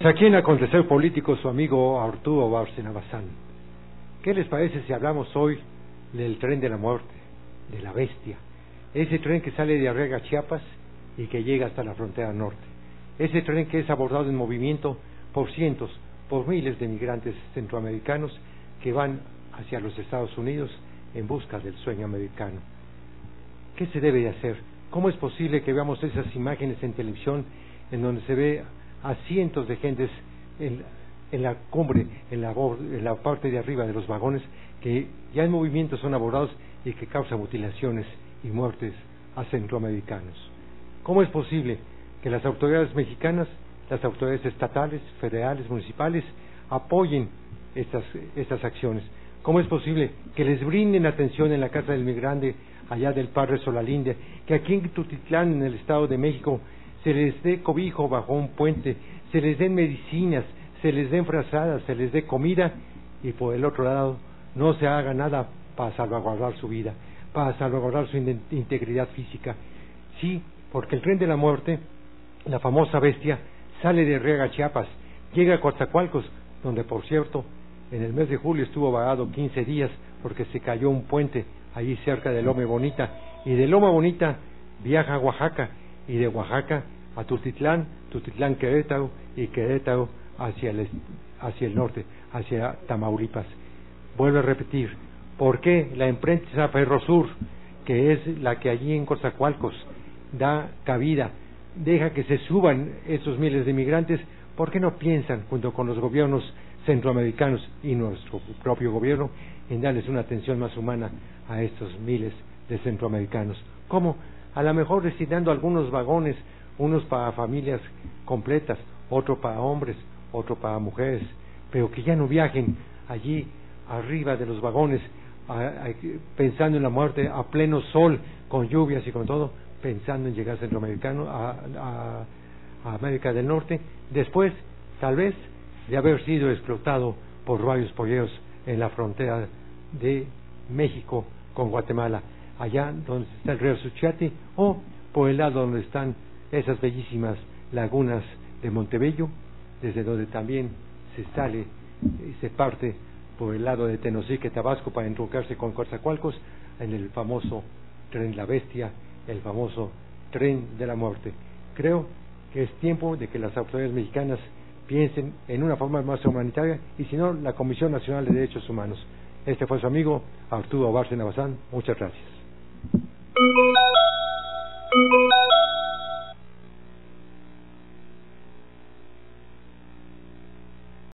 Aquí en Acontecer Político, su amigo Arturo Bárcena Bazán. ¿Qué les parece si hablamos hoy del tren de la muerte, de la bestia? Ese tren que sale de Arriaga, Chiapas, y que llega hasta la frontera norte. Ese tren que es abordado en movimiento por cientos, por miles de migrantes centroamericanos que van hacia los Estados Unidos en busca del sueño americano. ¿Qué se debe de hacer? ¿Cómo es posible que veamos esas imágenes en televisión en donde se ve a cientos de gentes en la cumbre, en la parte de arriba de los vagones, que ya en movimiento son abordados y que causan mutilaciones y muertes a centroamericanos? ¿Cómo es posible que las autoridades mexicanas, las autoridades estatales, federales, municipales, apoyen estas acciones? ¿Cómo es posible que les brinden atención en la Casa del Migrante, allá del Padre Solalinde, que aquí en Tutitlán, en el Estado de México, se les dé cobijo bajo un puente, se les den medicinas, se les den frazadas, se les dé comida, y por el otro lado no se haga nada para salvaguardar su vida, para salvaguardar su integridad física? Sí, porque el tren de la muerte, la famosa bestia, sale de Arriaga, Chiapas, llega a Coatzacoalcos, donde por cierto en el mes de julio estuvo varado 15 días porque se cayó un puente allí cerca de Loma Bonita, y de Loma Bonita viaja a Oaxaca, y de Oaxaca a Tutitlán, Tutitlán Querétaro, y Querétaro hacia el norte, hacia Tamaulipas. Vuelvo a repetir, ¿por qué la empresa Ferrosur, que es la que allí en Coatzacoalcos da cabida, deja que se suban esos miles de migrantes? ¿Por qué no piensan, junto con los gobiernos centroamericanos y nuestro propio gobierno, en darles una atención más humana a estos miles de centroamericanos? ¿Cómo? A lo mejor destinando algunos vagones, unos para familias completas, otro para hombres, otro para mujeres, pero que ya no viajen allí arriba de los vagones pensando en la muerte a pleno sol, con lluvias y con todo, pensando en llegar centroamericano a América del Norte, después tal vez de haber sido explotado por varios polleros en la frontera de México con Guatemala, allá donde está el río Suchiate, o por el lado donde están esas bellísimas lagunas de Montebello, desde donde también se sale y se parte por el lado de Tenosique, Tabasco, para entroncarse con Coatzacoalcos en el famoso tren La Bestia, el famoso tren de la muerte. Creo que es tiempo de que las autoridades mexicanas piensen en una forma más humanitaria, y si no, la Comisión Nacional de Derechos Humanos. Este fue su amigo Arturo Bárcena Bazán. Muchas gracias.